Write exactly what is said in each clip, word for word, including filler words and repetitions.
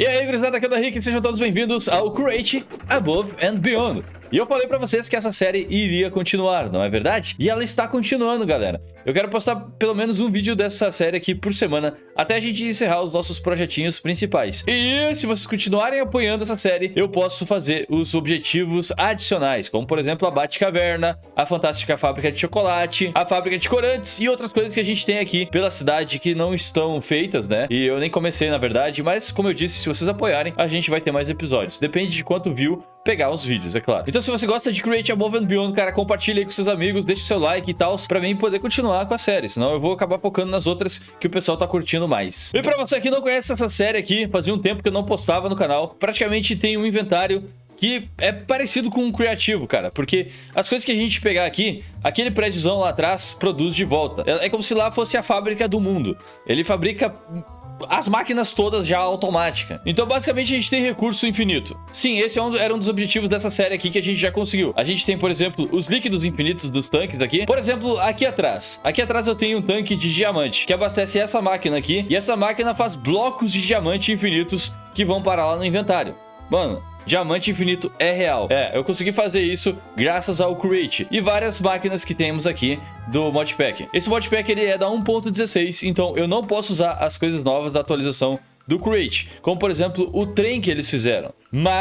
E aí, gurizada, aqui é o Henrique, sejam todos bem-vindos ao Create Above and Beyond. E eu falei pra vocês que essa série iria continuar, não é verdade? E ela está continuando, galera. Eu quero postar pelo menos um vídeo dessa série aqui por semana, até a gente encerrar os nossos projetinhos principais. E se vocês continuarem apoiando essa série, eu posso fazer os objetivos adicionais, como por exemplo a Batcaverna, a Fantástica Fábrica de Chocolate, a Fábrica de Corantes e outras coisas que a gente tem aqui pela cidade que não estão feitas, né? E eu nem comecei, na verdade, mas como eu disse, se vocês apoiarem, a gente vai ter mais episódios. Depende de quanto view pegar os vídeos, é claro. Então se você gosta de Create Above and Beyond, cara, compartilha aí com seus amigos, deixa seu like e tal, pra mim poder continuar com a série, senão eu vou acabar focando nas outras que o pessoal tá curtindo mais. E pra você que não conhece essa série aqui, fazia um tempo que eu não postava no canal, praticamente tem um inventário que é parecido com um criativo, cara, porque as coisas que a gente pegar aqui, aquele prédiozão lá atrás produz de volta. É como se lá fosse a fábrica do mundo. Ele fabrica as máquinas todas já automática. Então basicamente a gente tem recurso infinito. Sim, esse é um, era um dos objetivos dessa série aqui que a gente já conseguiu. A gente tem, por exemplo, os líquidos infinitos dos tanques aqui. Por exemplo, aqui atrás. Aqui atrás eu tenho um tanque de diamante que abastece essa máquina aqui. E essa máquina faz blocos de diamante infinitos que vão parar lá no inventário. Mano, diamante infinito é real. É, eu consegui fazer isso graças ao Create e várias máquinas que temos aqui do modpack. Esse modpack ele é da um ponto dezesseis, então eu não posso usar as coisas novas da atualização do Create, como por exemplo o trem que eles fizeram.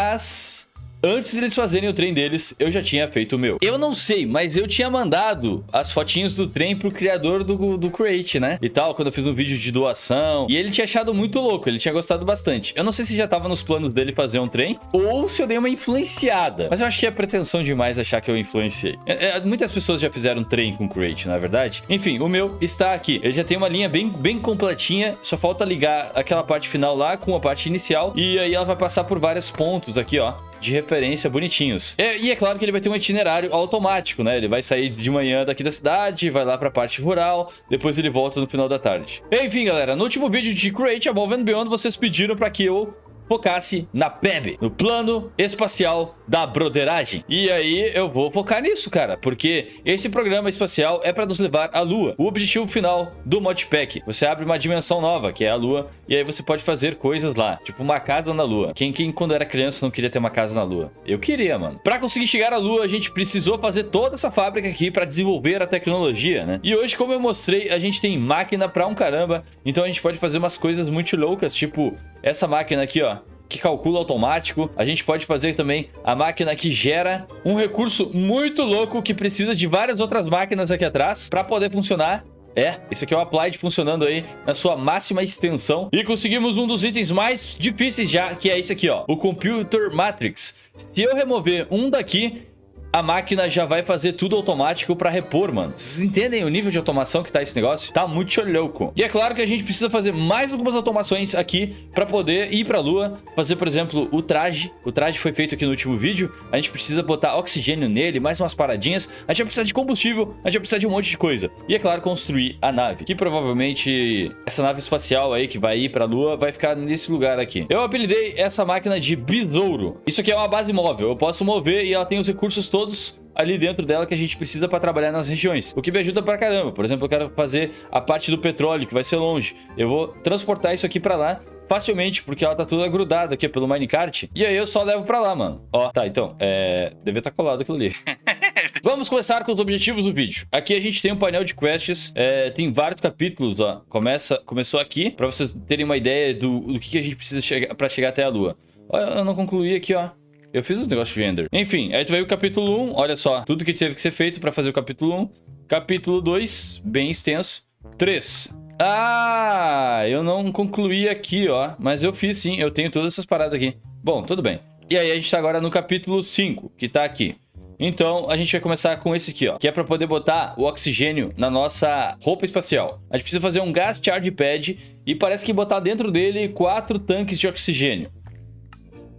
Mas antes de eles fazerem o trem deles, eu já tinha feito o meu. Eu não sei, mas eu tinha mandado as fotinhos do trem pro criador do, do Create, né? E tal, quando eu fiz um vídeo de doação. E ele tinha achado muito louco, ele tinha gostado bastante. Eu não sei se já tava nos planos dele fazer um trem, ou se eu dei uma influenciada. Mas eu acho que é pretensão demais achar que eu influenciei. É, é, muitas pessoas já fizeram trem com Create, não é verdade? Enfim, o meu está aqui. Ele já tem uma linha bem, bem completinha, só falta ligar aquela parte final lá com a parte inicial. E aí ela vai passar por vários pontos aqui, ó, de referência bonitinhos. É, e é claro que ele vai ter um itinerário automático, né? Ele vai sair de manhã daqui da cidade, vai lá pra parte rural, depois ele volta no final da tarde. Enfim, galera, no último vídeo de Create Above and Beyond, vocês pediram pra que eu focasse na P E B, no plano espacial da broderagem. E aí eu vou focar nisso, cara, porque esse programa espacial é para nos levar à Lua. O objetivo final do modpack, você abre uma dimensão nova, que é a Lua, e aí você pode fazer coisas lá, tipo uma casa na Lua. Quem, quem quando era criança não queria ter uma casa na Lua? Eu queria, mano. Para conseguir chegar à Lua, a gente precisou fazer toda essa fábrica aqui para desenvolver a tecnologia, né? E hoje, como eu mostrei, a gente tem máquina pra um caramba, então a gente pode fazer umas coisas muito loucas, tipo essa máquina aqui, ó, que calcula automático. A gente pode fazer também a máquina que gera um recurso muito louco que precisa de várias outras máquinas aqui atrás para poder funcionar. É, esse aqui é o Applied funcionando aí na sua máxima extensão. E conseguimos um dos itens mais difíceis já, que é esse aqui, ó, o Computer Matrix. Se eu remover um daqui, a máquina já vai fazer tudo automático pra repor, mano. Vocês entendem o nível de automação que tá esse negócio? Tá muito louco. E é claro que a gente precisa fazer mais algumas automações aqui pra poder ir pra Lua. Fazer, por exemplo, o traje. O traje foi feito aqui no último vídeo. A gente precisa botar oxigênio nele, mais umas paradinhas. A gente vai precisar de combustível. A gente vai precisar de um monte de coisa. E é claro, construir a nave. Que provavelmente essa nave espacial aí que vai ir pra Lua vai ficar nesse lugar aqui. Eu apelidei essa máquina de Besouro. Isso aqui é uma base móvel. Eu posso mover e ela tem os recursos todos todos ali dentro dela que a gente precisa para trabalhar nas regiões, o que me ajuda pra caramba. Por exemplo, eu quero fazer a parte do petróleo, que vai ser longe. Eu vou transportar isso aqui pra lá facilmente, porque ela tá toda grudada aqui pelo minecart, e aí eu só levo pra lá, mano. Ó, tá, então, é... devia estar colado aquilo ali. Vamos começar com os objetivos do vídeo. Aqui a gente tem um painel de quests, é, tem vários capítulos, ó. Começa... Começou aqui, pra vocês terem uma ideia do, do que, que a gente precisa chegar, pra chegar até a Lua. Ó, eu não concluí aqui, ó. Eu fiz os negócios de render. Enfim, aí tu veio o capítulo um. Olha só, tudo que teve que ser feito pra fazer o capítulo um. Capítulo dois, bem extenso. três. Ah, eu não concluí aqui, ó. Mas eu fiz sim, eu tenho todas essas paradas aqui. Bom, tudo bem. E aí a gente tá agora no capítulo cinco, que tá aqui. Então, a gente vai começar com esse aqui, ó. Que é pra poder botar o oxigênio na nossa roupa espacial. A gente precisa fazer um gas charge pad e parece que botar dentro dele quatro tanques de oxigênio.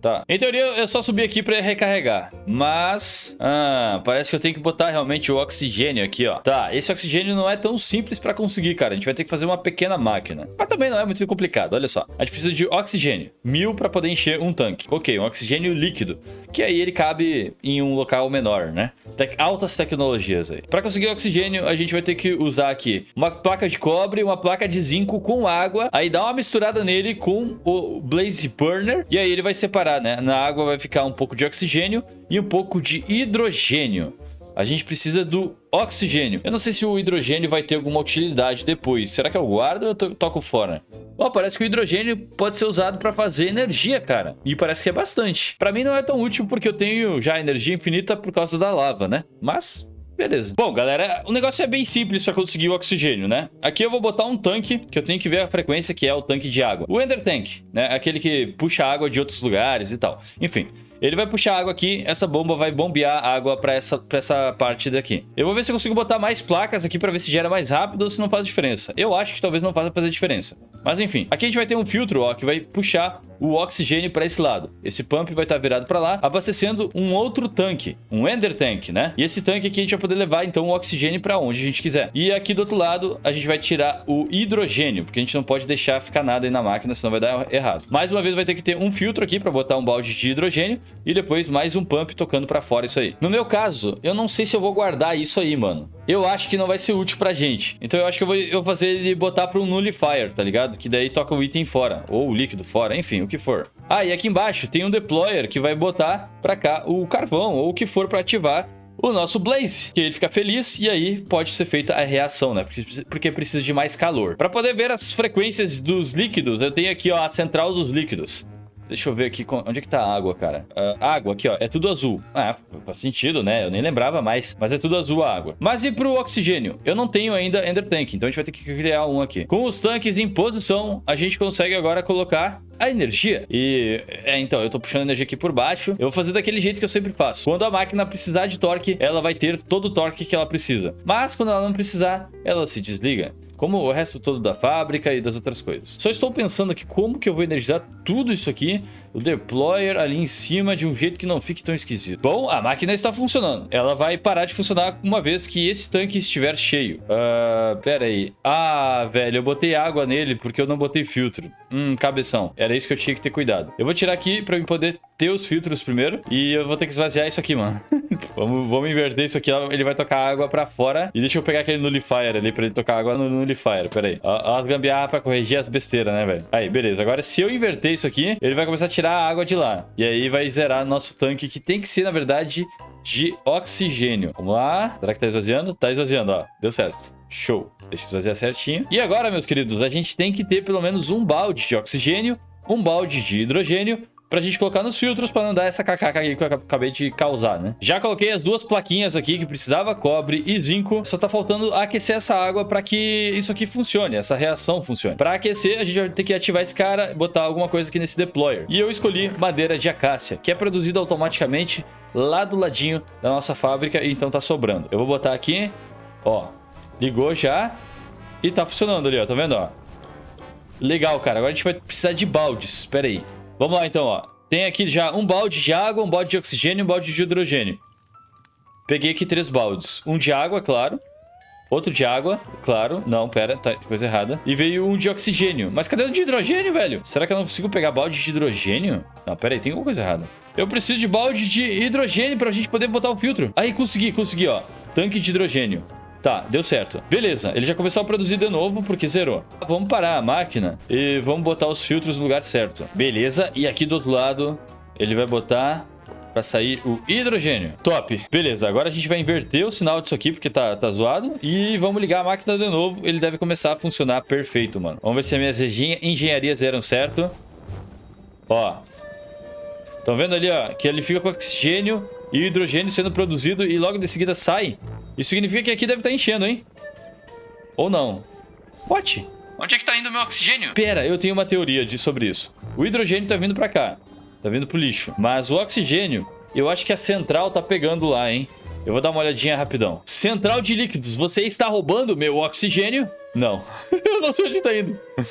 Tá. Em teoria, é só subir aqui pra recarregar. Mas... Ah, parece que eu tenho que botar realmente o oxigênio aqui, ó. Tá, esse oxigênio não é tão simples pra conseguir, cara. A gente vai ter que fazer uma pequena máquina. Mas também não é muito complicado, olha só. A gente precisa de oxigênio. Mil pra poder encher um tanque. Ok, um oxigênio líquido. Que aí ele cabe em um local menor, né? Tec altas tecnologias aí. Pra conseguir oxigênio, a gente vai ter que usar aqui uma placa de cobre, uma placa de zinco com água. Aí dá uma misturada nele com o Blaze Burner. E aí ele vai separar, né? Na água vai ficar um pouco de oxigênio e um pouco de hidrogênio. A gente precisa do oxigênio. Eu não sei se o hidrogênio vai ter alguma utilidade depois. Será que eu guardo ou eu to toco fora? Ó, parece que o hidrogênio pode ser usado para fazer energia, cara. E parece que é bastante. Para mim não é tão útil porque eu tenho já energia infinita por causa da lava, né? Mas... beleza. Bom, galera, o negócio é bem simples para conseguir o oxigênio, né? Aqui eu vou botar um tanque, que eu tenho que ver a frequência, que é o tanque de água. O Ender Tank, né? Aquele que puxa água de outros lugares e tal. Enfim, ele vai puxar água aqui, essa bomba vai bombear água para essa, pra essa parte daqui. Eu vou ver se eu consigo botar mais placas aqui para ver se gera mais rápido ou se não faz diferença. Eu acho que talvez não faça fazer diferença. Mas enfim, aqui a gente vai ter um filtro, ó, que vai puxar o oxigênio para esse lado. Esse pump vai estar virado para lá, abastecendo um outro tanque, um Ender Tank, né? E esse tanque aqui a gente vai poder levar, então, o oxigênio para onde a gente quiser. E aqui do outro lado, a gente vai tirar o hidrogênio, porque a gente não pode deixar ficar nada aí na máquina, senão vai dar errado. Mais uma vez, vai ter que ter um filtro aqui para botar um balde de hidrogênio e depois mais um pump tocando para fora isso aí. No meu caso, eu não sei se eu vou guardar isso aí, mano. Eu acho que não vai ser útil pra gente. Então eu acho que eu vou, eu vou fazer ele botar para um nullifier, tá ligado? Que daí toca o item fora, ou o líquido fora, enfim, o que for. Ah, e aqui embaixo tem um deployer que vai botar pra cá o carvão ou o que for pra ativar o nosso Blaze, que ele fica feliz e aí pode ser feita a reação, né? Porque, porque precisa de mais calor. Pra poder ver as frequências dos líquidos, eu tenho aqui, ó, a central dos líquidos. Deixa eu ver aqui, onde é que tá a água, cara? Uh, água aqui, ó, é tudo azul. Ah, faz sentido, né? Eu nem lembrava mais, mas é tudo azul a água. Mas e pro oxigênio? Eu não tenho ainda Ender Tank, então a gente vai ter que criar um aqui. Com os tanques em posição, a gente consegue agora colocar a energia. E, é, então, eu tô puxando energia aqui por baixo. Eu vou fazer daquele jeito que eu sempre faço. Quando a máquina precisar de torque, ela vai ter todo o torque que ela precisa. Mas quando ela não precisar, ela se desliga. Como o resto todo da fábrica e das outras coisas. Só estou pensando aqui como que eu vou energizar tudo isso aqui, o deployer ali em cima, de um jeito que não fique tão esquisito. Bom, a máquina está funcionando. Ela vai parar de funcionar uma vez que esse tanque estiver cheio. Uh, pera aí. Ah, velho, eu botei água nele porque eu não botei filtro. Hum, cabeção. Era isso que eu tinha que ter cuidado. Eu vou tirar aqui para eu poder ter os filtros primeiro. E eu vou ter que esvaziar isso aqui, mano. vamos, vamos inverter isso aqui. Ele vai tocar água para fora. E deixa eu pegar aquele nullifier ali para ele tocar água no nullifier. Pera aí. Ó, as gambiarra para corrigir as besteiras, né, velho? Aí, beleza. Agora, se eu inverter isso aqui, ele vai começar a tirar a água de lá. E aí vai zerar nosso tanque, que tem que ser, na verdade, de oxigênio. Vamos lá. Será que tá esvaziando? Tá esvaziando, ó. Deu certo. Show. Deixa eu esvaziar certinho. E agora, meus queridos, a gente tem que ter pelo menos um balde de oxigênio, um balde de hidrogênio, pra gente colocar nos filtros pra não dar essa cacaca aqui que eu acabei de causar, né? Já coloquei as duas plaquinhas aqui que precisava, cobre e zinco. Só tá faltando aquecer essa água pra que isso aqui funcione, essa reação funcione. Pra aquecer, a gente vai ter que ativar esse cara e botar alguma coisa aqui nesse deployer. E eu escolhi madeira de acácia, que é produzida automaticamente lá do ladinho da nossa fábrica, então tá sobrando. Eu vou botar aqui, ó, ligou já e tá funcionando ali, ó, tá vendo, ó? Legal, cara. Agora a gente vai precisar de baldes, espera aí. Vamos lá, então, ó. Tem aqui já um balde de água, um balde de oxigênio e um balde de hidrogênio. Peguei aqui três baldes. Um de água, claro. Outro de água, claro. Não, pera, tá coisa errada. E veio um de oxigênio. Mas cadê o de hidrogênio, velho? Será que eu não consigo pegar balde de hidrogênio? Não, pera aí, tem alguma coisa errada. Eu preciso de balde de hidrogênio pra gente poder botar o filtro. Aí, consegui, consegui, ó. Tanque de hidrogênio. Tá, deu certo. Beleza, ele já começou a produzir de novo porque zerou. Vamos parar a máquina e vamos botar os filtros no lugar certo. Beleza, e aqui do outro lado ele vai botar pra sair o hidrogênio. Top. Beleza, agora a gente vai inverter o sinal disso aqui porque tá, tá zoado. E vamos ligar a máquina de novo. Ele deve começar a funcionar perfeito, mano. Vamos ver se as minhas engenharias eram certo. Ó. Estão vendo ali, ó, que ele fica com oxigênio e hidrogênio sendo produzido e logo de seguida sai. Isso significa que aqui deve estar enchendo, hein? Ou não? What? Onde é que tá indo o meu oxigênio? Pera, eu tenho uma teoria de, sobre isso. O hidrogênio tá vindo pra cá. Tá vindo pro lixo. Mas o oxigênio, eu acho que a central tá pegando lá, hein? Eu vou dar uma olhadinha rapidão. Central de líquidos, você está roubando meu oxigênio? Não. Eu não sei onde tá indo.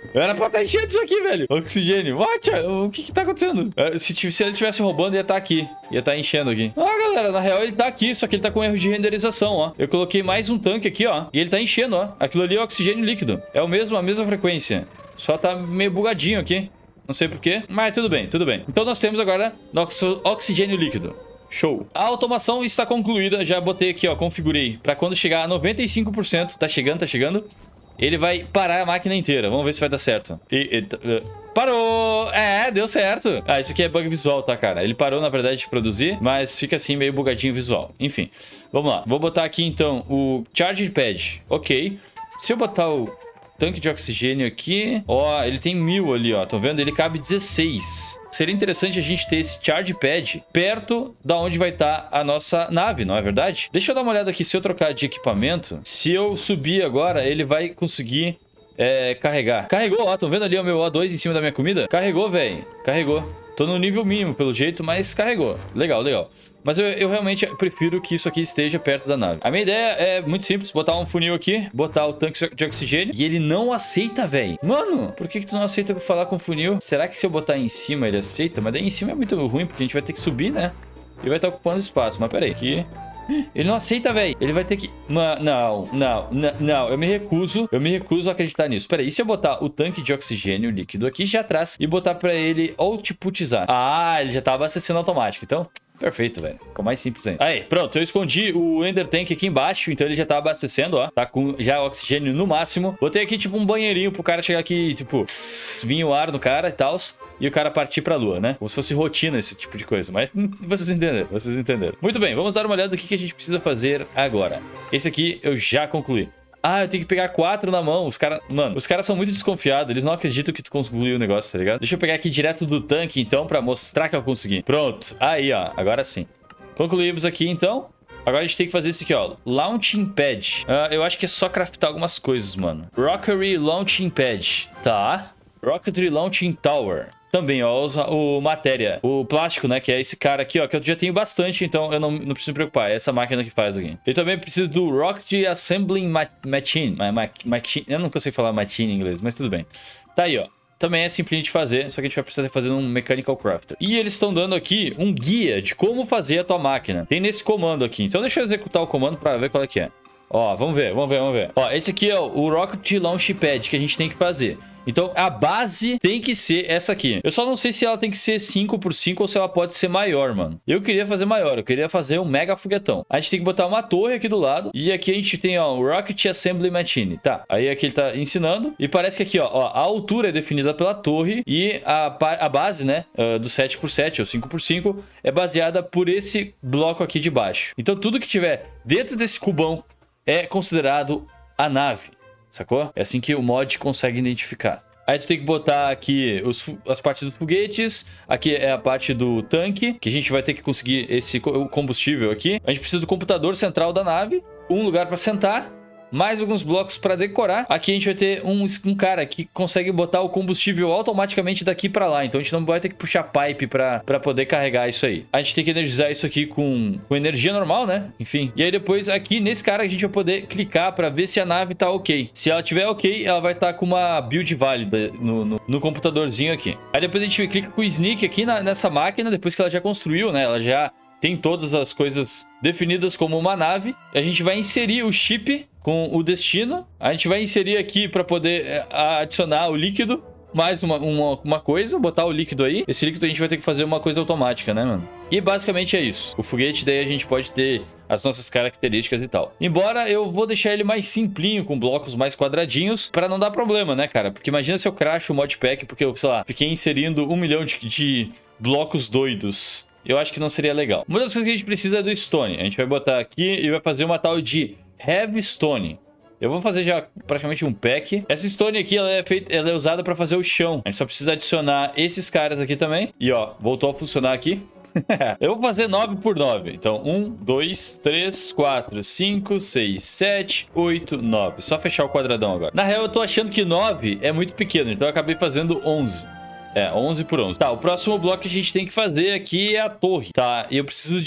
Era pra estar enchendo isso aqui, velho. Oxigênio. What? O que que tá acontecendo? Se, se ele estivesse roubando, ia estar aqui. Ia estar enchendo aqui. Ah, galera, na real ele tá aqui, só que ele tá com erro de renderização, ó. Eu coloquei mais um tanque aqui, ó. E ele tá enchendo, ó. Aquilo ali é oxigênio líquido. É o mesmo, a mesma frequência. Só tá meio bugadinho aqui. Não sei porquê, mas tudo bem, tudo bem. Então nós temos agora nosso oxigênio líquido. Show. A automação está concluída. Já botei aqui, ó, configurei. Pra quando chegar a noventa e cinco por cento. Tá chegando, tá chegando. Ele vai parar a máquina inteira. Vamos ver se vai dar certo. E, e, parou! É, deu certo. Ah, isso aqui é bug visual, tá, cara? Ele parou, na verdade, de produzir, mas fica assim meio bugadinho visual. Enfim, vamos lá. Vou botar aqui, então, o Charge Pad. Ok. Se eu botar o tanque de oxigênio aqui... Ó, ele tem mil ali, ó. Estão vendo? Ele cabe dezesseis. Seria interessante a gente ter esse Charge Pad perto da onde vai estar a nossa nave, não é verdade? Deixa eu dar uma olhada aqui. Se eu trocar de equipamento, se eu subir agora, ele vai conseguir é, carregar. Carregou, ó. Estão vendo ali o meu O dois em cima da minha comida? Carregou, velho. Carregou. Tô no nível mínimo, pelo jeito, mas carregou. Legal, legal. Mas eu, eu realmente prefiro que isso aqui esteja perto da nave. A minha ideia é muito simples. Botar um funil aqui, botar o tanque de oxigênio. E ele não aceita, velho. Mano, por que que tu não aceita falar com o funil? Será que se eu botar em cima ele aceita? Mas daí em cima é muito ruim, porque a gente vai ter que subir, né? Ele vai estar ocupando espaço. Mas pera aí, aqui... Ele não aceita, velho. Ele vai ter que... Não, não, não, não. Eu me recuso. Eu me recuso a acreditar nisso. Pera aí, e se eu botar o tanque de oxigênio líquido aqui já atrás e botar pra ele outputizar? Ah, ele já tá abastecendo automático. Então... Perfeito, velho. Ficou mais simples ainda. Aí, pronto. Eu escondi o Ender Tank aqui embaixo. Então ele já tá abastecendo, ó. Tá com já oxigênio no máximo. Botei aqui, tipo, um banheirinho pro cara chegar aqui, tipo... Vinha o ar no cara e tal. E o cara partir pra lua, né? Como se fosse rotina esse tipo de coisa. Mas hum, vocês entenderam, vocês entenderam. Muito bem, vamos dar uma olhada no que, que a gente precisa fazer agora. Esse aqui eu já concluí. Ah, eu tenho que pegar quatro na mão. Os caras... Mano, os caras são muito desconfiados. Eles não acreditam que tu concluiu o negócio, tá ligado? Deixa eu pegar aqui direto do tanque, então, pra mostrar que eu consegui. Pronto. Aí, ó. Agora sim. Concluímos aqui, então. Agora a gente tem que fazer isso aqui, ó. Launching Pad. Uh, eu acho que é só craftar algumas coisas, mano. Rocketry Launching Pad. Tá. Rocketry Launching Tower. Também, ó, o, o matéria, o plástico, né, que é esse cara aqui, ó, que eu já tenho bastante, então eu não, não preciso me preocupar, é essa máquina que faz aqui. Eu também preciso do Rocket Assembling ma Machine, ma ma machine, eu não consigo falar machine em inglês, mas tudo bem. Tá aí, ó. Também é simples de fazer, só que a gente vai precisar fazer um Mechanical Crafter. E eles estão dando aqui um guia de como fazer a tua máquina. Tem nesse comando aqui, então deixa eu executar o comando pra ver qual é que é. Ó, vamos ver, vamos ver, vamos ver. Ó, esse aqui é o Rocket Launch Pad que a gente tem que fazer. Então, a base tem que ser essa aqui. Eu só não sei se ela tem que ser cinco por cinco ou se ela pode ser maior, mano. Eu queria fazer maior. Eu queria fazer um mega foguetão. A gente tem que botar uma torre aqui do lado. E aqui a gente tem, ó, o Rocket Assembly Machine. Tá, aí aqui ele tá ensinando. E parece que aqui, ó, ó a altura é definida pela torre. E a, a base, né, uh, do sete por sete ou cinco por cinco é baseada por esse bloco aqui de baixo. Então, tudo que tiver dentro desse cubão é considerado a nave. Sacou? É assim que o mod consegue identificar. Aí tu tem que botar aqui os, as partes dos foguetes. Aqui é a parte do tanque, que a gente vai ter que conseguir esse combustível aqui. A gente precisa do computador central da nave. Um lugar para sentar. Mais alguns blocos para decorar. Aqui a gente vai ter um, um cara que consegue botar o combustível automaticamente daqui para lá. Então a gente não vai ter que puxar pipe para poder carregar isso aí. A gente tem que energizar isso aqui com, com energia normal, né? Enfim. E aí depois aqui nesse cara a gente vai poder clicar para ver se a nave tá ok. Se ela tiver ok, ela vai estar tá com uma build válida no, no, no computadorzinho aqui. Aí depois a gente clica com o Sneak aqui na, nessa máquina, depois que ela já construiu, né? Ela já tem todas as coisas definidas como uma nave. A gente vai inserir o chip com o destino. A gente vai inserir aqui para poder é, adicionar o líquido. Mais uma, uma, uma coisa, botar o líquido aí. Esse líquido a gente vai ter que fazer uma coisa automática, né, mano? E basicamente é isso. O foguete daí a gente pode ter as nossas características e tal. Embora eu vou deixar ele mais simplinho, com blocos mais quadradinhos, para não dar problema, né, cara? Porque imagina se eu crasho o modpack porque eu, sei lá, fiquei inserindo um milhão de, de blocos doidos. Eu acho que não seria legal. Uma das coisas que a gente precisa é do Stone. A gente vai botar aqui e vai fazer uma tal de Heavy Stone. Eu vou fazer já praticamente um pack. Essa Stone aqui, ela é, feita, ela é usada para fazer o chão. A gente só precisa adicionar esses caras aqui também. E ó, voltou a funcionar aqui. Eu vou fazer nove por nove. Então, um, dois, três, quatro, cinco, seis, sete, oito, nove. Só fechar o quadradão agora. Na real, eu tô achando que nove é muito pequeno. Então, eu acabei fazendo onze. É, onze por onze. Tá, o próximo bloco que a gente tem que fazer aqui é a torre. Tá, e eu preciso de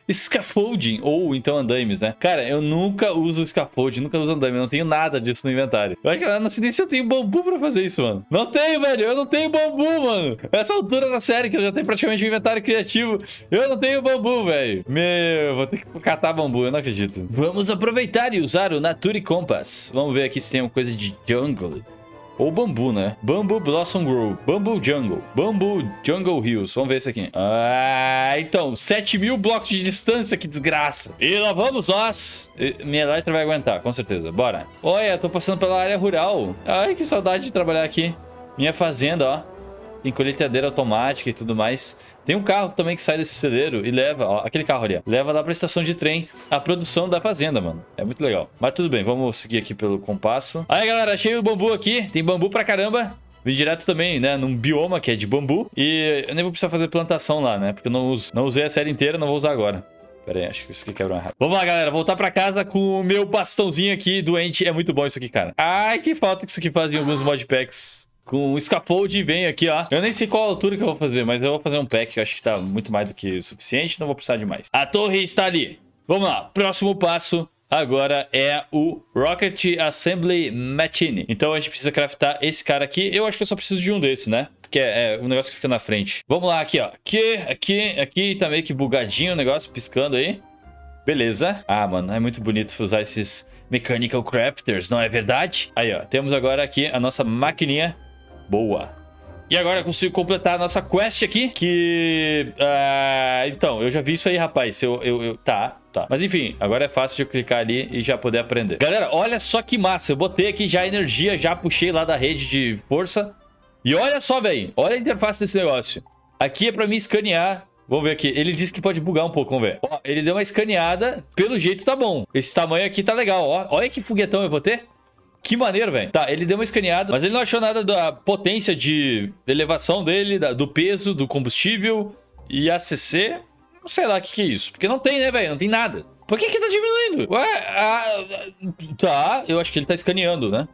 scaffolding, ou então andaimes, né? Cara, eu nunca uso scaffolding, nunca uso andaime, eu não tenho nada disso no inventário. Eu acho que eu não sei nem se eu tenho bambu pra fazer isso, mano. Não tenho, velho, eu não tenho bambu, mano. Essa altura da série, que eu já tenho praticamente um inventário criativo, eu não tenho bambu, velho. Meu, vou ter que catar bambu, eu não acredito. Vamos aproveitar e usar o Nature Compass. Vamos ver aqui se tem uma coisa de jungle. Ou bambu, né? Bamboo Blossom Grove. Bamboo Jungle. Bamboo Jungle Hills. Vamos ver isso aqui. Ah, então. sete mil blocos de distância. Que desgraça. E lá vamos nós. Minha Elytra vai aguentar, com certeza. Bora. Olha, tô passando pela área rural. Ai, que saudade de trabalhar aqui. Minha fazenda, ó. Tem colheitadeira automática e tudo mais. Tem um carro também que sai desse celeiro e leva, ó, aquele carro ali, ó, leva lá pra estação de trem a produção da fazenda, mano. É muito legal. Mas tudo bem, vamos seguir aqui pelo compasso. Aí, galera, achei o bambu aqui. Tem bambu pra caramba. Vim direto também, né, num bioma que é de bambu. E eu nem vou precisar fazer plantação lá, né, porque eu não, uso, não usei a série inteira, não vou usar agora. Pera aí, acho que isso aqui quebrou errado. Vamos lá, galera. Voltar pra casa com o meu bastãozinho aqui doente. É muito bom isso aqui, cara. Ai, que falta que isso aqui faz em alguns modpacks. Com um scaffold vem aqui, ó. Eu nem sei qual altura que eu vou fazer, mas eu vou fazer um pack que eu acho que tá muito mais do que o suficiente. Não vou precisar de mais. A torre está ali. Vamos lá. Próximo passo agora é o Rocket Assembly Machine. Então a gente precisa craftar esse cara aqui. Eu acho que eu só preciso de um desse, né? Porque é, é um negócio que fica na frente. Vamos lá, aqui, ó. Aqui, aqui, aqui. Tá meio que bugadinho o negócio, piscando aí. Beleza. Ah, mano, é muito bonito usar esses Mechanical Crafters, não é verdade? Aí, ó. Temos agora aqui a nossa maquininha. Boa. E agora eu consigo completar a nossa quest aqui. Que... Uh, então, eu já vi isso aí, rapaz. Eu, eu, eu... Tá, tá. Mas enfim, agora é fácil de eu clicar ali e já poder aprender. Galera, olha só que massa. Eu botei aqui já a energia, já puxei lá da rede de força. E olha só, velho. Olha a interface desse negócio. Aqui é pra mim escanear. Vamos ver aqui. Ele disse que pode bugar um pouco, vamos ver. Ó, ele deu uma escaneada. Pelo jeito tá bom. Esse tamanho aqui tá legal, ó. Olha que foguetão eu vou ter. Que maneiro, velho. Tá, ele deu uma escaneada, mas ele não achou nada da potência de elevação dele, da, do peso, do combustível e A C C. Não sei lá o que, que é isso. Porque não tem, né, velho? Não tem nada. Por que que tá diminuindo? Ué, ah, tá, eu acho que ele tá escaneando, né?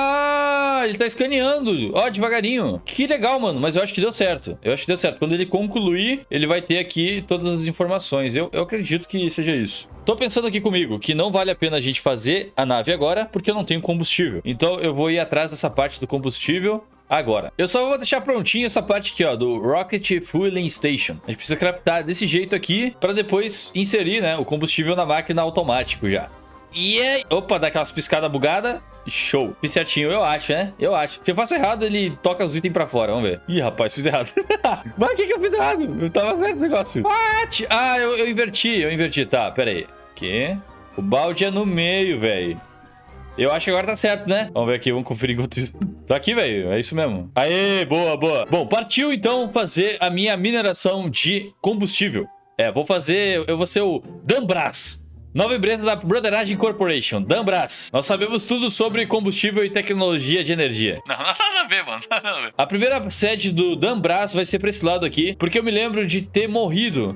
Ah, ele tá escaneando. Ó, devagarinho. Que legal, mano. Mas eu acho que deu certo. Eu acho que deu certo. Quando ele concluir, ele vai ter aqui todas as informações. Eu, eu acredito que seja isso. Tô pensando aqui comigo que não vale a pena a gente fazer a nave agora, porque eu não tenho combustível. Então eu vou ir atrás dessa parte do combustível agora. Eu só vou deixar prontinho essa parte aqui, ó, do Rocket Fueling Station. A gente precisa craftar desse jeito aqui para depois inserir, né, o combustível na máquina automático já. E aí... Opa, dá aquelas piscadas bugadas. Show. Fiz certinho, eu acho, né? Eu acho. Se eu faço errado, ele toca os itens pra fora. Vamos ver. Ih, rapaz, fiz errado. Mas o que que eu fiz errado? Eu tava certo o negócio. What? Ah, eu, eu inverti, eu inverti. Tá, pera aí. Aqui. O balde é no meio, velho. Eu acho que agora tá certo, né? Vamos ver aqui, vamos conferir enquanto... Tá aqui, velho. É isso mesmo. Aê, boa, boa. Bom, partiu então fazer a minha mineração de combustível. É, vou fazer... Eu vou ser o Danbras. Nova empresa da Brotherage Corporation, Danbras. Nós sabemos tudo sobre combustível e tecnologia de energia. Não, nada a ver, mano. Nada a ver. A primeira sede do Danbras vai ser pra esse lado aqui, porque eu me lembro de ter morrido.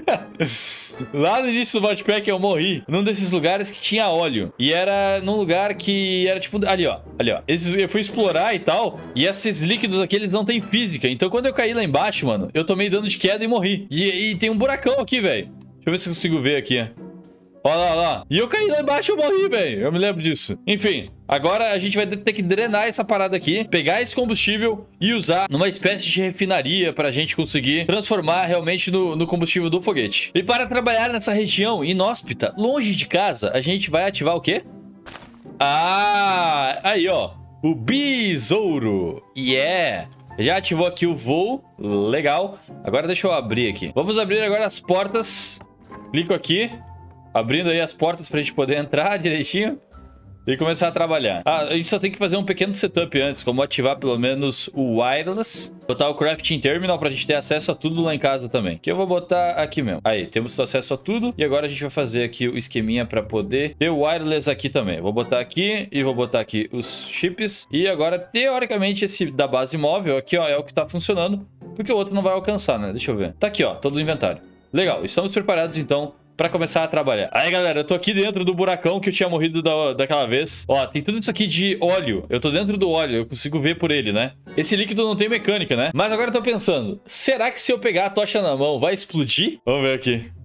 Lá no início do modpack eu morri num desses lugares que tinha óleo. E era num lugar que era tipo... Ali, ó. Ali, ó. Esses, eu fui explorar e tal. E esses líquidos aqui, eles não têm física. Então quando eu caí lá embaixo, mano, eu tomei dano de queda e morri. E, e tem um buracão aqui, velho. Deixa eu ver se eu consigo ver aqui. Olha lá, olha lá. E eu caí lá embaixo e eu morri, velho. Eu me lembro disso. Enfim, agora a gente vai ter que drenar essa parada aqui, pegar esse combustível e usar numa espécie de refinaria pra gente conseguir transformar realmente no, no combustível do foguete. E para trabalhar nessa região inóspita, longe de casa, a gente vai ativar o quê? Ah, aí, ó. O besouro. Yeah. Já ativou aqui o voo. Legal. Agora deixa eu abrir aqui. Vamos abrir agora as portas. Clico aqui. Abrindo aí as portas pra gente poder entrar direitinho e começar a trabalhar. Ah, a gente só tem que fazer um pequeno setup antes, como ativar pelo menos o wireless. Botar o crafting terminal pra gente ter acesso a tudo lá em casa também. Que eu vou botar aqui mesmo. Aí, temos acesso a tudo. E agora a gente vai fazer aqui o esqueminha pra poder ter o wireless aqui também. Vou botar aqui e vou botar aqui os chips. E agora, teoricamente, esse da base móvel aqui, ó, é o que tá funcionando. Porque o outro não vai alcançar, né? Deixa eu ver. Tá aqui, ó, todo o inventário. Legal, estamos preparados então pra começar a trabalhar. Aí, galera, eu tô aqui dentro do buracão que eu tinha morrido da, daquela vez. Ó, tem tudo isso aqui de óleo. Eu tô dentro do óleo, eu consigo ver por ele, né? Esse líquido não tem mecânica, né? Mas agora eu tô pensando, será que se eu pegar a tocha na mão vai explodir? Vamos ver aqui.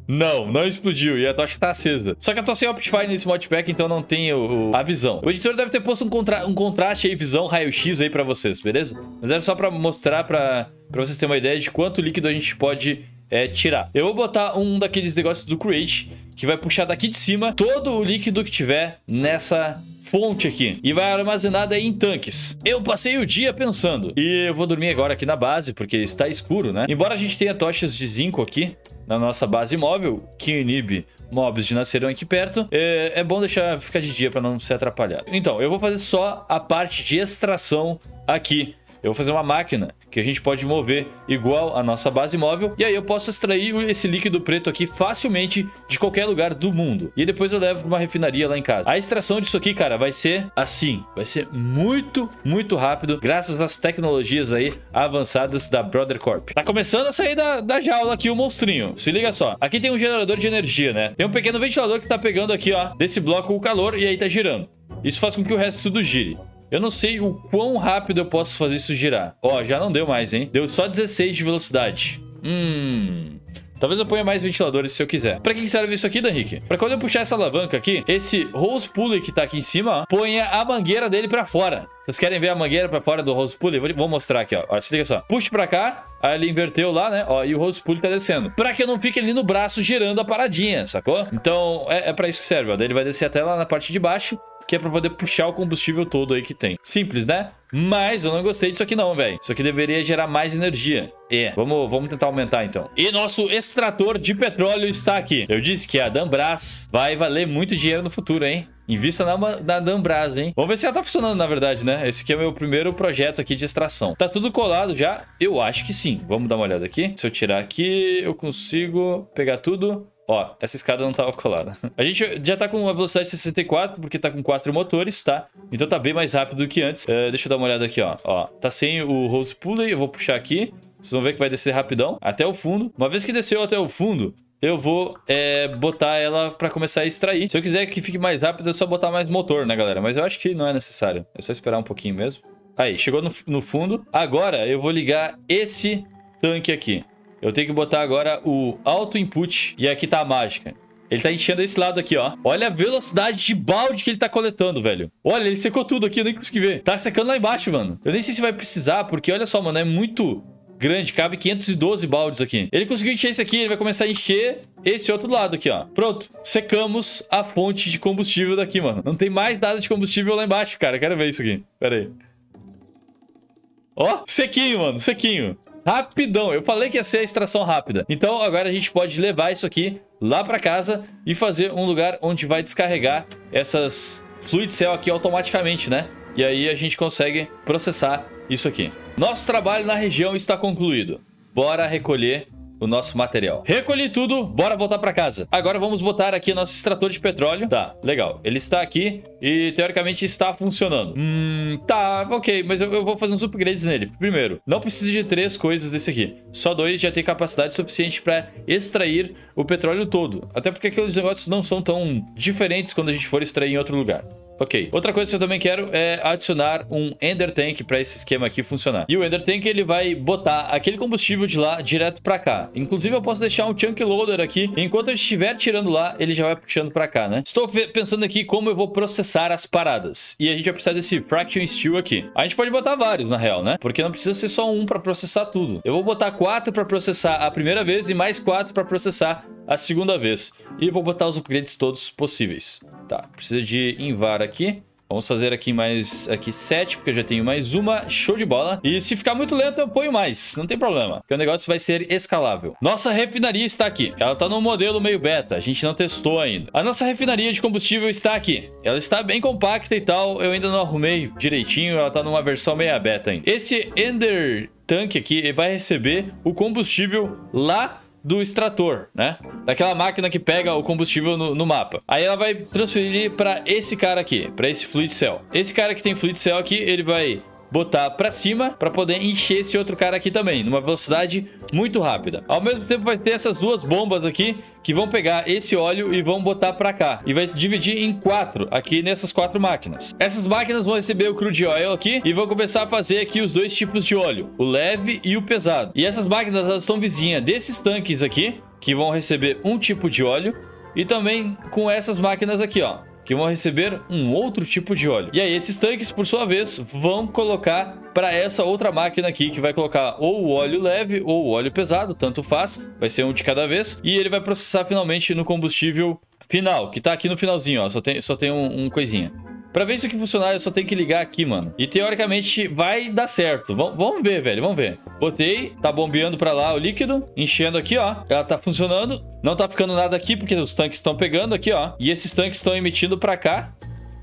Não, não explodiu e a tocha tá acesa. Só que eu tô sem Optifine nesse modpack, então não tenho a visão. O editor deve ter posto um, contra um contraste aí, visão, raio-x aí pra vocês, beleza? Mas era só pra mostrar pra, pra vocês terem uma ideia de quanto líquido a gente pode é, tirar. Eu vou botar um daqueles negócios do Create, que vai puxar daqui de cima todo o líquido que tiver nessa fonte aqui. E vai armazenado aí em tanques. Eu passei o dia pensando. E eu vou dormir agora aqui na base, porque está escuro, né? Embora a gente tenha tochas de zinco aqui na nossa base móvel, que inibe mobs de nascerão aqui perto, é, é bom deixar ficar de dia para não se atrapalhar. Então, eu vou fazer só a parte de extração aqui. Eu vou fazer uma máquina que a gente pode mover igual a nossa base móvel. E aí eu posso extrair esse líquido preto aqui facilmente de qualquer lugar do mundo. E depois eu levo para uma refinaria lá em casa. A extração disso aqui, cara, vai ser assim. Vai ser muito, muito rápido. Graças às tecnologias aí avançadas da Brother Corp. Tá começando a sair da, da jaula aqui o monstrinho. Se liga só. Aqui tem um gerador de energia, né? Tem um pequeno ventilador que tá pegando aqui, ó, desse bloco o calor e aí tá girando. Isso faz com que o resto tudo gire. Eu não sei o quão rápido eu posso fazer isso girar. Ó, já não deu mais, hein? Deu só dezesseis de velocidade. Hum... Talvez eu ponha mais ventiladores se eu quiser. Pra que serve isso aqui, Dan Henrique? Pra quando eu puxar essa alavanca aqui, esse hose pulley que tá aqui em cima, ó, ponha a mangueira dele pra fora. Vocês querem ver a mangueira pra fora do hose pulley? Vou, vou mostrar aqui, ó. ó. Se liga só. Puxe pra cá, aí ele inverteu lá, né? Ó, e o hose pulley tá descendo. Pra que eu não fique ali no braço girando a paradinha, sacou? Então, é, é pra isso que serve, ó. Daí ele vai descer até lá na parte de baixo, que é pra poder puxar o combustível todo aí que tem. Simples, né? Mas eu não gostei disso aqui não, velho. Isso aqui deveria gerar mais energia. É, vamos, vamos tentar aumentar então. E nosso extrator de petróleo está aqui. Eu disse que a Danbras vai valer muito dinheiro no futuro, hein? Invista na, na Danbras, hein? Vamos ver se ela tá funcionando, na verdade, né? Esse aqui é o meu primeiro projeto aqui de extração. Tá tudo colado já? Eu acho que sim. Vamos dar uma olhada aqui. Se eu tirar aqui, eu consigo pegar tudo. Ó, essa escada não tava colada. A gente já tá com uma velocidade de sessenta e quatro, porque tá com quatro motores, tá? Então tá bem mais rápido do que antes. É, deixa eu dar uma olhada aqui, ó. Ó, tá sem o hose pulley, eu vou puxar aqui. Vocês vão ver que vai descer rapidão, até o fundo. Uma vez que desceu até o fundo, eu vou é, botar ela pra começar a extrair. Se eu quiser que fique mais rápido, é só botar mais motor, né, galera? Mas eu acho que não é necessário. É só esperar um pouquinho mesmo. Aí, chegou no, no fundo. Agora eu vou ligar esse tanque aqui. Eu tenho que botar agora o auto input. E aqui tá a mágica. Ele tá enchendo esse lado aqui, ó. Olha a velocidade de balde que ele tá coletando, velho. Olha, ele secou tudo aqui, eu nem consegui ver. Tá secando lá embaixo, mano. Eu nem sei se vai precisar, porque olha só, mano, é muito grande. Cabe quinhentos e doze baldes aqui. Ele conseguiu encher esse aqui, ele vai começar a encher esse outro lado aqui, ó. Pronto. Secamos a fonte de combustível daqui, mano. Não tem mais nada de combustível lá embaixo, cara. Quero ver isso aqui. Pera aí. Ó, sequinho, mano. Sequinho. Rapidão, eu falei que ia ser a extração rápida. Então agora a gente pode levar isso aqui lá pra casa e fazer um lugar onde vai descarregar essas fluid cell aqui automaticamente, né? E aí a gente consegue processar isso aqui. Nosso trabalho na região está concluído. Bora recolher o nosso material. Recolhi tudo, bora voltar pra casa. Agora vamos botar aqui nosso extrator de petróleo. Tá, legal. Ele está aqui e teoricamente está funcionando. Hum, tá, ok. Mas eu, eu vou fazer uns upgrades nele. Primeiro, não precisa de três coisas desse aqui. Só dois já tem capacidade suficiente pra extrair o petróleo todo. Até porque aqueles negócios não são tão diferentes quando a gente for extrair em outro lugar. Ok. Outra coisa que eu também quero é adicionar um Ender Tank para esse esquema aqui funcionar. E o Ender Tank, ele vai botar aquele combustível de lá direto para cá. Inclusive, eu posso deixar um Chunk Loader aqui. Enquanto eu estiver tirando lá, ele já vai puxando para cá, né? Estou pensando aqui como eu vou processar as paradas. E a gente vai precisar desse Fraction Steel aqui. A gente pode botar vários, na real, né? Porque não precisa ser só um para processar tudo. Eu vou botar quatro para processar a primeira vez e mais quatro para processar a segunda vez. E vou botar os upgrades todos possíveis. Tá, precisa de invar aqui. Vamos fazer aqui mais aqui sete, porque eu já tenho mais uma. Show de bola. E se ficar muito lento, eu ponho mais. Não tem problema, porque o negócio vai ser escalável. Nossa refinaria está aqui. Ela está no modelo meio beta. A gente não testou ainda. A nossa refinaria de combustível está aqui. Ela está bem compacta e tal. Eu ainda não arrumei direitinho. Ela está numa versão meia beta ainda. Esse Ender Tank aqui vai receber o combustível lá do extrator, né? Daquela máquina que pega o combustível no, no mapa. Aí ela vai transferir para esse cara aqui, para esse Fluid Cell. Esse cara que tem Fluid Cell aqui, ele vai botar para cima para poder encher esse outro cara aqui também, numa velocidade muito rápida. Ao mesmo tempo vai ter essas duas bombas aqui que vão pegar esse óleo e vão botar para cá. E vai se dividir em quatro aqui nessas quatro máquinas. Essas máquinas vão receber o crude oil aqui e vão começar a fazer aqui os dois tipos de óleo, o leve e o pesado. E essas máquinas, elas estão vizinhas desses tanques aqui, que vão receber um tipo de óleo. E também com essas máquinas aqui, ó, que vão receber um outro tipo de óleo. E aí esses tanques, por sua vez, vão colocar para essa outra máquina aqui, que vai colocar ou o óleo leve ou o óleo pesado, tanto faz. Vai ser um de cada vez. E ele vai processar finalmente no combustível final, que tá aqui no finalzinho, ó. Só tem, só tem um, um coisinha. Pra ver isso aqui funcionar, eu só tenho que ligar aqui, mano. E teoricamente vai dar certo. V vamos ver, velho, vamos ver. Botei, tá bombeando pra lá o líquido, enchendo aqui, ó. Ela tá funcionando. Não tá ficando nada aqui, porque os tanques estão pegando aqui, ó. E esses tanques estão emitindo pra cá.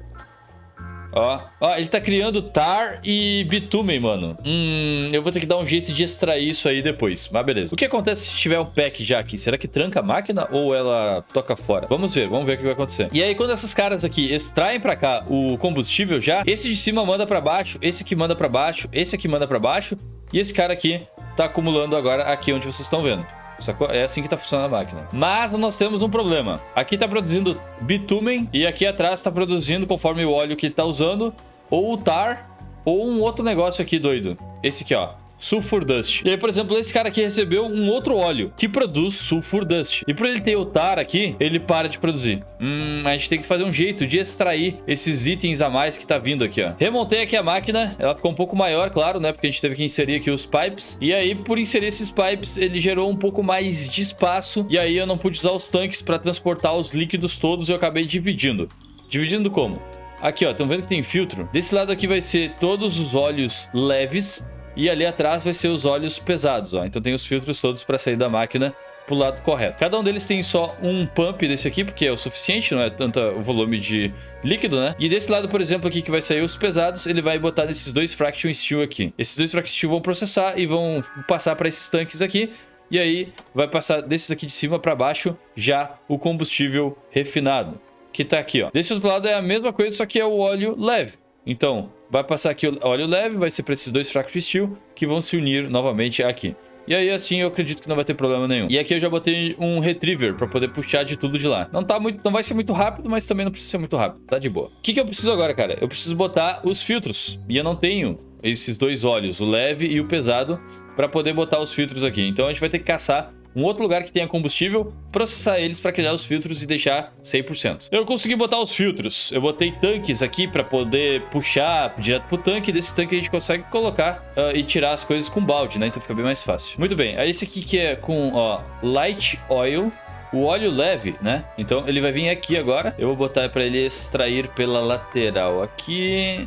Ó, ó, ele tá criando tar e bitumen, mano. Hum, eu vou ter que dar um jeito de extrair isso aí depois. Mas beleza. O que acontece se tiver um pack já aqui? Será que tranca a máquina ou ela toca fora? Vamos ver, vamos ver o que vai acontecer. E aí, quando essas caras aqui extraem pra cá o combustível já, esse de cima manda pra baixo, esse aqui manda pra baixo, esse aqui manda pra baixo, e esse cara aqui tá acumulando agora aqui onde vocês estão vendo. Sacou? É assim que tá funcionando a máquina. Mas nós temos um problema. Aqui tá produzindo bitumen e aqui atrás tá produzindo, conforme o óleo que tá usando, ou o tar, ou um outro negócio aqui doido. Esse aqui, ó. Sulfur Dust. E aí, por exemplo, esse cara aqui recebeu um outro óleo que produz Sulfur Dust. E por ele ter o tar aqui, ele para de produzir. Hum, a gente tem que fazer um jeito de extrair esses itens a mais que tá vindo aqui, ó. Remontei aqui a máquina. Ela ficou um pouco maior, claro, né? Porque a gente teve que inserir aqui os pipes. E aí, por inserir esses pipes, ele gerou um pouco mais de espaço. E aí, eu não pude usar os tanques para transportar os líquidos todos. E eu acabei dividindo. Dividindo como? Aqui, ó. Estão vendo que tem filtro? Desse lado aqui vai ser todos os óleos leves. E ali atrás vai ser os óleos pesados, ó. Então tem os filtros todos para sair da máquina pro lado correto. Cada um deles tem só um pump desse aqui, porque é o suficiente, não é tanto o volume de líquido, né? E desse lado, por exemplo, aqui que vai sair os pesados, ele vai botar nesses dois Fraction Steel aqui. Esses dois Fraction Steel vão processar e vão passar para esses tanques aqui. E aí vai passar desses aqui de cima para baixo já o combustível refinado, que tá aqui, ó. Desse outro lado é a mesma coisa, só que é o óleo leve. Então, vai passar aqui o óleo leve, vai ser para esses dois Fraction Steel que vão se unir novamente aqui. E aí, assim, eu acredito que não vai ter problema nenhum. E aqui eu já botei um retriever para poder puxar de tudo de lá. Não tá muito, não vai ser muito rápido, mas também não precisa ser muito rápido. Tá de boa. O que que eu preciso agora, cara? Eu preciso botar os filtros. E eu não tenho esses dois óleos, o leve e o pesado, para poder botar os filtros aqui. Então a gente vai ter que caçar um outro lugar que tenha combustível, processar eles para criar os filtros e deixar cem por cento. Eu consegui botar os filtros. Eu botei tanques aqui para poder puxar direto pro tanque. Desse tanque a gente consegue colocar uh, e tirar as coisas com balde, né? Então fica bem mais fácil. Muito bem. Aí esse aqui que é com, ó, light oil. O óleo leve, né? Então ele vai vir aqui agora. Eu vou botar para ele extrair pela lateral aqui.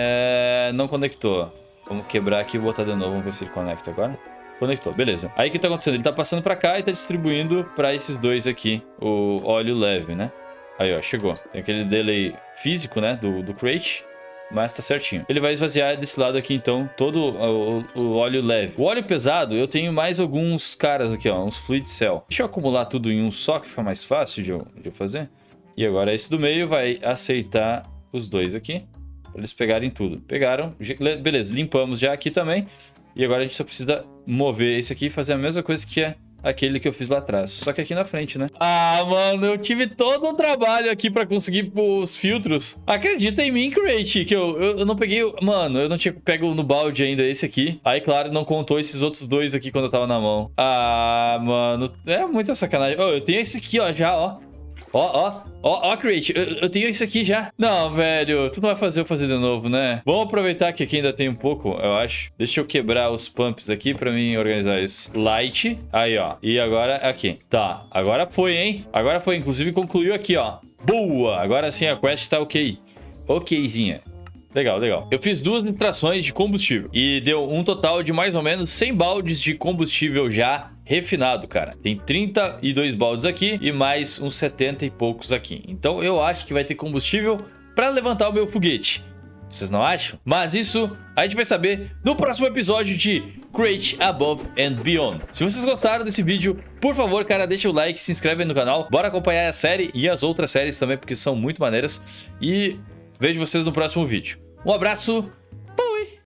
É... Não conectou. Vamos quebrar aqui e botar de novo. Vamos ver se ele conecta agora. Conectou, beleza. Aí o que tá acontecendo? Ele tá passando pra cá e tá distribuindo pra esses dois aqui o óleo leve, né? Aí, ó, chegou. Tem aquele delay físico, né? Do, do crate, mas tá certinho. Ele vai esvaziar desse lado aqui, então, todo o, o óleo leve. O óleo pesado, eu tenho mais alguns caras aqui, ó. Uns fluid cell. Deixa eu acumular tudo em um só, que fica mais fácil de eu, de eu fazer. E agora esse do meio vai aceitar os dois aqui. Pra eles pegarem tudo. Pegaram. Beleza, limpamos já aqui também. E agora a gente só precisa mover esse aqui e fazer a mesma coisa que é aquele que eu fiz lá atrás. Só que aqui na frente, né? Ah, mano, eu tive todo um trabalho aqui pra conseguir os filtros. Acredita em mim, Crate, que eu, eu, eu não peguei... Mano, eu não tinha pego no balde ainda esse aqui. Aí, claro, não contou esses outros dois aqui quando eu tava na mão. Ah, mano, é muita sacanagem. Oh, eu tenho esse aqui, ó, já, ó. Ó, ó, ó, ó, Crate, eu, eu tenho isso aqui já. Não, velho, tu não vai fazer eu fazer de novo, né? Vamos aproveitar que aqui ainda tem um pouco, eu acho. Deixa eu quebrar os pumps aqui pra mim organizar isso. Light, aí, ó. E agora aqui. Tá, agora foi, hein? Agora foi, inclusive concluiu aqui, ó. Boa! Agora sim a quest tá ok. Okzinha. Legal, legal. Eu fiz duas extrações de combustível e deu um total de mais ou menos cem baldes de combustível já refinado, cara. Tem trinta e dois baldes aqui e mais uns setenta e poucos aqui. Então eu acho que vai ter combustível para levantar o meu foguete. Vocês não acham? Mas isso a gente vai saber no próximo episódio de Crate Above and Beyond. Se vocês gostaram desse vídeo, por favor, cara, deixa o like, se inscreve aí no canal. Bora acompanhar a série e as outras séries também, porque são muito maneiras. E vejo vocês no próximo vídeo. Um abraço